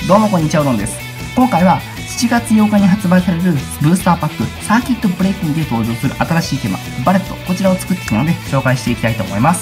どうもこんにちは、うどんです。今回は7月8日に発売されるブースターパックサーキットブレイキングで登場する新しいテーマバレット、こちらを作ってきたので紹介していきたいと思います。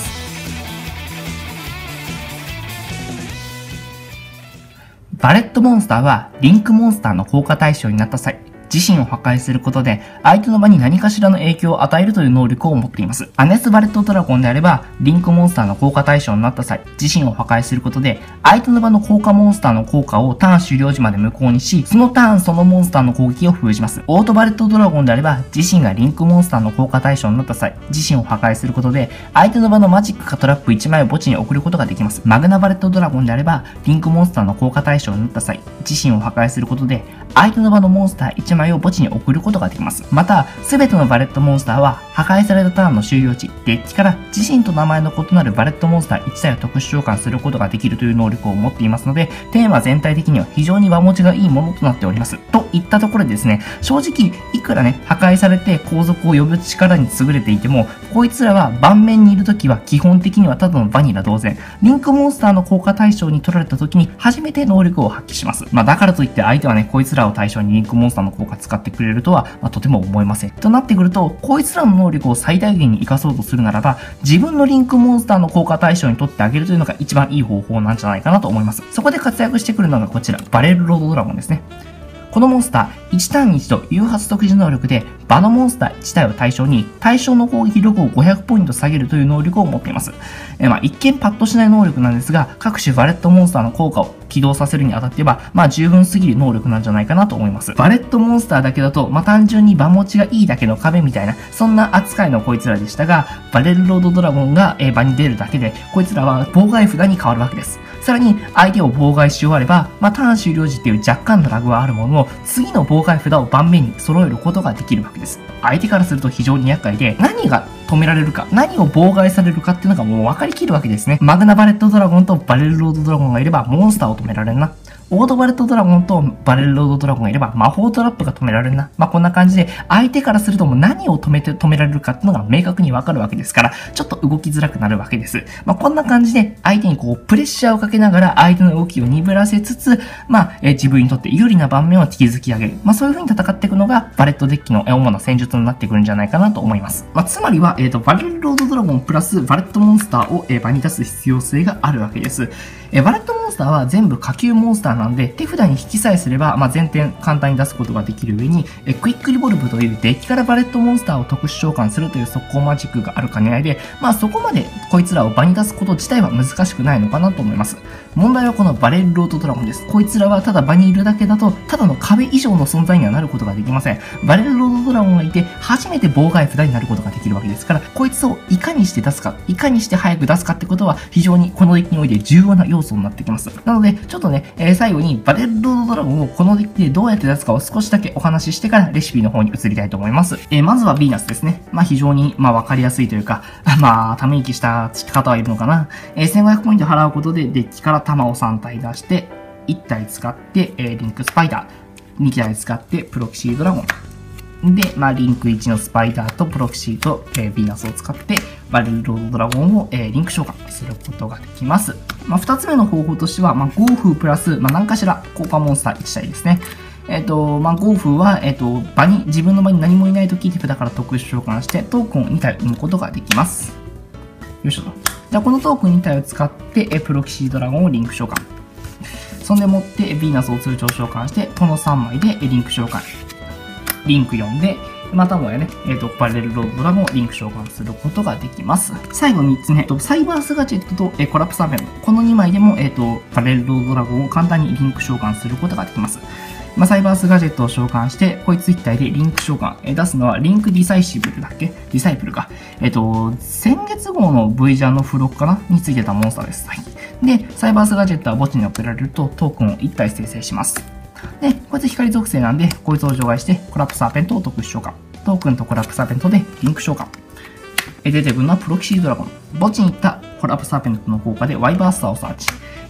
バレットモンスターはリンクモンスターの効果対象になった際、自身を破壊することで相手の場に何かしらの影響を与えるという能力を持っています。アネスバレットドラゴンであれば、リンクモンスターの効果対象になった際、自身を破壊することで相手の場の効果モンスターの効果をターン終了時まで無効にし、そのターンそのモンスターの攻撃を封じます。オートバレットドラゴンであれば、自身がリンクモンスターの効果対象になった際、自身を破壊することで相手の場のマジックかトラップ1枚を墓地に送ることができます。マグナバレットドラゴンであれば、リンクモンスターの効果対象になった際、自身を破壊することで相手の場のモンスター1枚を墓地に送ることができます。また、すべてのバレットモンスターは破壊されたターンの終了時、デッキから自身と名前の異なるバレットモンスター1体を特殊召喚することができるという能力を持っていますので、テーマ全体的には非常に場持ちがいいものとなっております。といったところでですね、正直いくらね、破壊されて後続を呼ぶ力に優れていても、こいつらは盤面にいるときは基本的にはただのバニラ同然。リンクモンスターの効果対象に取られたときに初めて能力を発揮します。だからといって相手はね、こいつらを対象にリンクモンスターの効果使ってくれるとは、とても思えません。となってくると、こいつらの能力を最大限に活かそうとするならば、自分のリンクモンスターの効果対象に取ってあげるというのが一番いい方法なんじゃないかなと思います。そこで活躍してくるのがこちら、バレルロードドラゴンですね。このモンスター、1ターンに1度誘発特殊能力で、場のモンスター1体を対象に、対象の攻撃力を500ポイント下げるという能力を持っています。一見パッとしない能力なんですが、各種バレットモンスターの効果を起動させるにあたっては、十分すぎる能力なんじゃないかなと思います。バレットモンスターだけだと、単純に場持ちがいいだけの壁みたいな、そんな扱いのこいつらでしたが、バレルロードドラゴンが場に出るだけで、こいつらは妨害札に変わるわけです。さらに、相手を妨害し終われば、ターン終了時っていう若干のラグはあるものの、次の妨害札を盤面に揃えることができるわけです。相手からすると非常に厄介で、何が止められるか、何を妨害されるかっていうのがもう分かりきるわけですね。マグナバレットドラゴンとバレルロードドラゴンがいれば、モンスターを止められるな。オートバレットドラゴンとバレルロードドラゴンがいれば魔法トラップが止められるな。こんな感じで相手からするともう何を止められるかっていうのが明確にわかるわけですから、ちょっと動きづらくなるわけです。こんな感じで相手にプレッシャーをかけながら相手の動きを鈍らせつつ、自分にとって有利な盤面を築き上げる。そういう風に戦っていくのがバレットデッキの主な戦術になってくるんじゃないかなと思います。つまりは、バレルロードドラゴンプラスバレットモンスターを場に出す必要性があるわけです。バレットモンスターは全部下級モンスターなんで、手札に引きさえすれば、全点簡単に出すことができる上に、クイックリボルブというデッキからバレットモンスターを特殊召喚するという速攻マジックがある兼ね合いで、そこまでこいつらを場に出すこと自体は難しくないのかなと思います。問題はこのバレルロードドラゴンです。こいつらはただ場にいるだけだと、ただの壁以上の存在にはなることができません。バレルロードドラゴンがいて、初めて妨害札になることができるわけですから、こいつをいかにして出すか、いかにして早く出すかってことは、非常にこのデッキにおいて重要な要素になってきます。なので、ちょっとね、最後にバレルロードドラゴンをこのデッキでどうやって出すかを少しだけお話ししてからレシピの方に移りたいと思います。まずはヴィーナスですね。非常に、わかりやすいというか、ため息した方はいるのかな。1500ポイント払うことでデッキから弾を3体出して、1体使って、リンクスパイダー、2体使ってプロキシードラゴン。で、リンク1のスパイダーとプロキシーと、ヴィーナスを使って、バレルロードドラゴンを、リンク召喚することができます。2つ目の方法としては、ゴーフプラス、何かしら効果モンスター1体ですね。ゴーフは、自分の場に何もいないとき手札から特殊召喚して、トークンを2体生むことができます。よいしょと。じゃあ、このトークン2体を使って、プロキシードラゴンをリンク召喚。そんでもって、ヴィーナスを通常召喚して、この3枚でリンク召喚。リンク4で、またもやね、バレルロードドラゴンをリンク召喚することができます。最後3つ目、サイバースガジェットとコラプサーベル。この2枚でも、バレルロードドラゴンを簡単にリンク召喚することができます。サイバースガジェットを召喚して、こいつ1体でリンク召喚。出すのはリンクディサイシブルだっけディサイプルか。先月号の V ジャンの付録かなについてたモンスターです。はい。で、サイバースガジェットは墓地に送られるとトークンを1体生成します。で、こいつ光属性なんで、こいつを除外して、コラプサーペントを特殊召喚。トークンとコラプサーペントでリンク召喚。出てくるのはプロキシードラゴン。墓地に行ったコラプサーペントの効果でワイバースターをサーチ。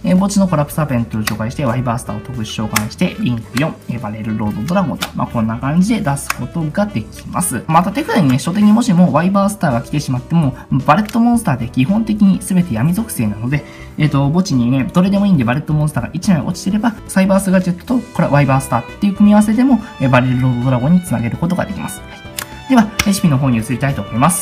墓地のコラプサーペントを紹介して、ワイバースターを特殊召喚して、リンク4、バレルロードドラゴンと、こんな感じで出すことができます。また手札にね、初手にもしもワイバースターが来てしまっても、バレットモンスターで基本的に全て闇属性なので、墓地にね、どれでもいいんでバレットモンスターが1枚落ちてれば、サイバースガジェットと、これはワイバースターっていう組み合わせでも、バレルロードドラゴンにつなげることができます。では、レシピの方に移りたいと思います。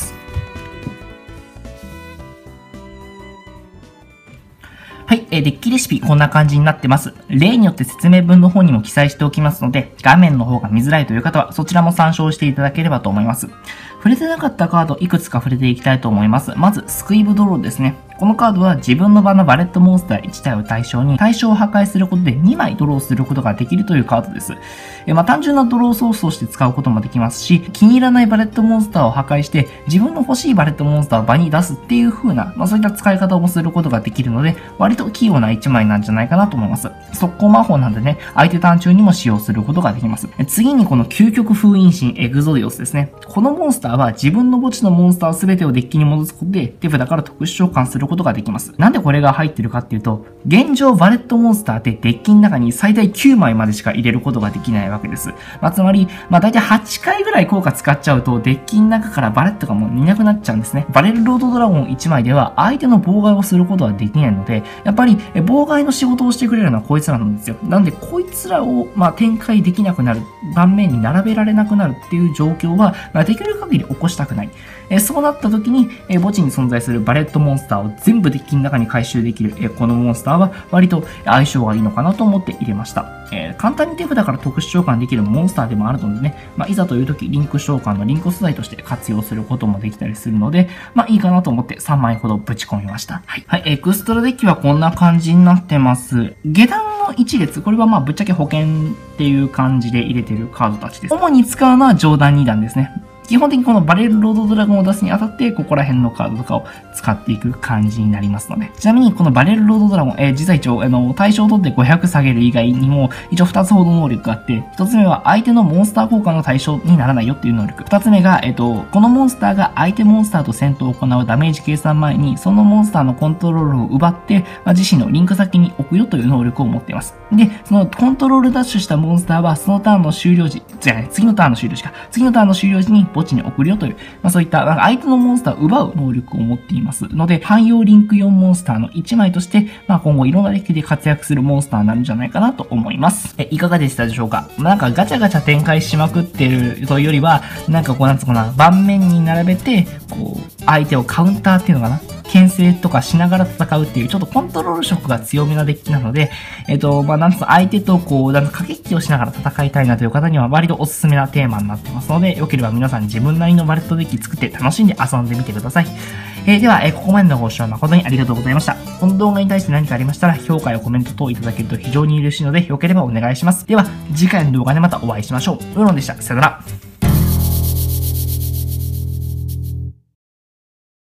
はい、デッキレシピこんな感じになってます。例によって説明文の方にも記載しておきますので、画面の方が見づらいという方はそちらも参照していただければと思います。触れてなかったカードいくつか触れていきたいと思います。まず、スクイブドローですね。このカードは自分の場のバレットモンスター1体を対象に対象を破壊することで2枚ドローすることができるというカードです。単純なドローソースとして使うこともできますし、気に入らないバレットモンスターを破壊して自分の欲しいバレットモンスターを場に出すっていう風な、そういった使い方をすることができるので、割と器用な1枚なんじゃないかなと思います。速攻魔法なんでね、相手ターン中にも使用することができます。次にこの究極封印神エグゾディオスですね。このモンスターは自分の墓地のモンスターすべてをデッキに戻すことで手札から特殊召喚することができます。なんでこれが入ってるかっていうと、現状バレットモンスターってデッキの中に最大9枚までしか入れることができないわけです。つまり、だいたい8回ぐらい効果使っちゃうと、デッキの中からバレットがもういなくなっちゃうんですね。バレルロードドラゴン1枚では相手の妨害をすることはできないので、やっぱり妨害の仕事をしてくれるのはこいつらなんですよ。なんでこいつらを展開できなくなる、盤面に並べられなくなるっていう状況は、できる限り起こしたくない。そうなった時に、墓地に存在するバレットモンスターを全部デッキの中に回収できる、このモンスターは割と相性がいいのかなと思って入れました。簡単に手札から特殊召喚できるモンスターでもあるのでね、いざという時リンク召喚のリンク素材として活用することもできたりするので、いいかなと思って3枚ほどぶち込みました。はい。エクストラデッキはこんな感じになってます。下段の1列、これはぶっちゃけ保険っていう感じで入れてるカードたちです。主に使うのは上段2段ですね。基本的にこのバレルロードドラゴンを出すにあたって、ここら辺のカードとかを使っていく感じになりますので。ちなみにこのバレルロードドラゴン、実は一応、対象を取って500下げる以外にも、一応2つほど能力があって、1つ目は相手のモンスター効果の対象にならないよっていう能力。2つ目が、このモンスターが相手モンスターと戦闘を行うダメージ計算前に、そのモンスターのコントロールを奪って、自身のリンク先に置くよという能力を持っています。で、そのコントロールダッシュしたモンスターは、そのターンの終了時、次のターンの終了時か。次のターンの終了時に墓地に送るよという、そういった相手のモンスターを奪う能力を持っていますので、汎用リンク4モンスターの1枚として、今後いろんなデッキで活躍するモンスターになるんじゃないかなと思います。いかがでしたでしょうか？ガチャガチャ展開しまくってるというよりは、盤面に並べて、相手をカウンターっていうのかな？牽制とかしながら戦うっていう、ちょっとコントロール色が強めなデッキなので、相手と駆け引きをしながら戦いたいなという方には割とおすすめなテーマになってますので、よければ皆さん自分なりのバレットデッキ作って楽しんで遊んでみてください。では、ここまでのご視聴誠にありがとうございました。この動画に対して何かありましたら、評価やコメント等いただけると非常に嬉しいので、よければお願いします。では、次回の動画でまたお会いしましょう。ウーロンでした。さよなら。